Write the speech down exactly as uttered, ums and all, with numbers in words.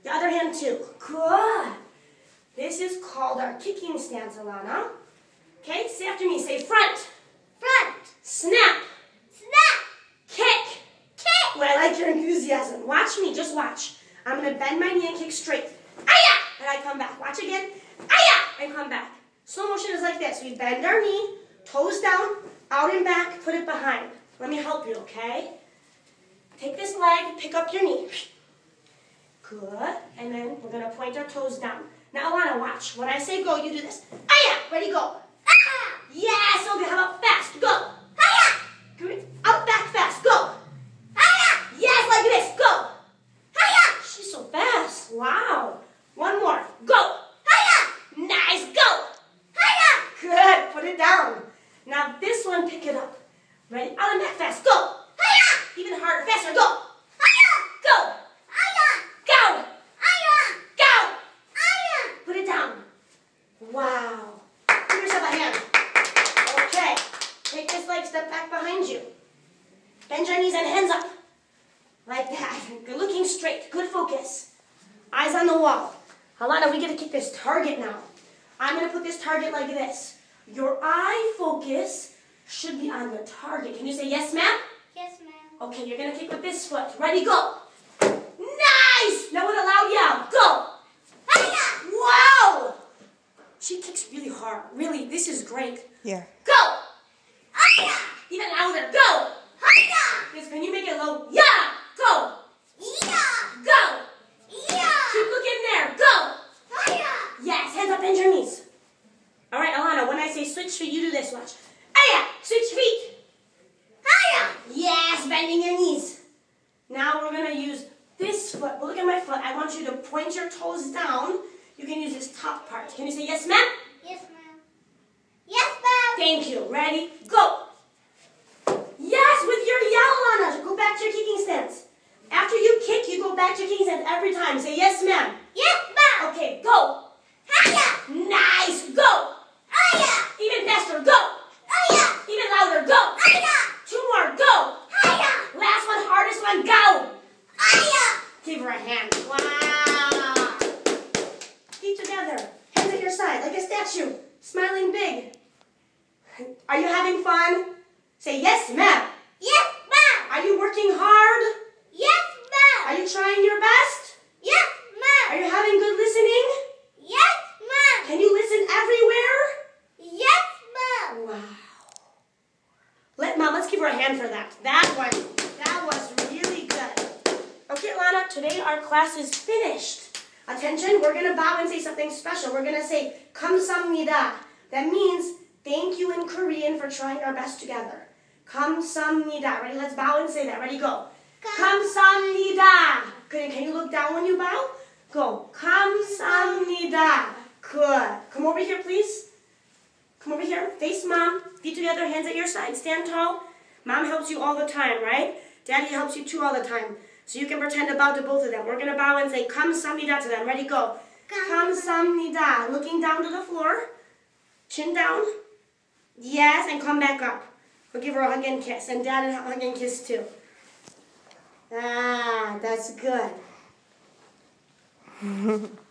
The other hand too. Good. This is called our kicking stance, Alana. Okay, say after me. Say front. Front. Snap. Snap. Kick. Kick. Well, I like your enthusiasm. Watch me. Just watch. I'm going to bend my knee and kick straight. Aya! And I come back. Watch again. Aya! And come back. Slow motion is like this. We bend our knee, toes down, out and back, put it behind. Let me help you, okay? Take this leg, pick up your knee. Good. And then we're going to point our toes down. Now, Alana, watch. When I say go, you do this. Aya! Ready, go. Ah! Yes, okay. How about fast? Go. Hiya! Good. Up, back, fast. Go. Hiya! Yes, like this. Go. Hiya! She's so fast. Wow. One more. Go. Hiya! Nice. Go. Hiya! Good. Put it down. Now this one, pick it up. Ready? Out and back fast. Go. Hiya! Even harder. Faster. Go. Hiya! Go. Hiya! Go. Hiya! Go. Hiya! Put it down. Wow. Give yourself a hand. Okay. Take this leg, step back behind you. Bend your knees and hands up. Like that. Good. Looking straight. Good focus. Eyes on the wall. Alana, we get to kick this target now. I'm going to put this target like this. Your eye focus should be on the target. Can you say yes, ma'am? Yes, ma'am. Okay, you're going to kick with this foot. Ready, go. Nice! Now with a loud yell. Go. Hiya! Wow! She kicks really hard. Really, this is great. Yeah. Go. Hiya! Even louder. Go. Hiya! Yes, can you make it low? Yeah. Go. Yeah! Go. Yeah! Keep looking there. Go. Hiya! Yes, hands up, bend your knees. All right, Alana, when I say switch feet, you do this. Watch. Aya, switch feet. Hiya! Yes, bending your knees. Now we're going to use this foot. Well, look at my foot. I want you to point your toes down. You can use this top part. Can you say yes, ma'am? Yes, ma'am. Yes, ma'am. Thank you. Ready? Go. Yes, with your yell, Alana. Go back to your kicking stance. After you kick, you go back to your kicking stance every time. Say yes, ma'am. Yes, ma'am. Okay, go. Hiya! Nice. Go. Hiya! Even faster. Go. Hiya! Even louder. Go. Hiya! Two more. Go. Hiya! Last one, hardest one. Go. Hiya! Give her a hand. Wow. Feet together. Hands at your side like a statue. Smiling big. Are you having fun? Say yes, ma'am. Yes, ma'am. Are you working hard? Yes, ma'am. Are you trying your best? Yes, Are ma'am. you having good listening? Yes, ma'am. Can you listen everywhere? Yes, ma'am. Wow. Let mom, let's give her a hand for that. That one, that was really good. Okay, Alana, today our class is finished. Attention, we're going to bow and say something special. We're going to say 감사합니다. That means thank you in Korean for trying our best together. 감사합니다. Ready? Let's bow and say that. Ready? Go. 감사합니다. Good. Can you look down when you bow? Go. 감사합니다. Good. Come over here, please. Come over here. Face mom. Feet together, hands at your side. Stand tall. Mom helps you all the time, right? Daddy helps you too all the time. So you can pretend to bow to both of them. We're going to bow and say 감사합니다 to them. Ready? Go. 감사합니다. Looking down to the floor. Chin down. Yes, and come back up. We'll give her a hug and kiss. And Dad a hug and kiss too. Ah, that's good.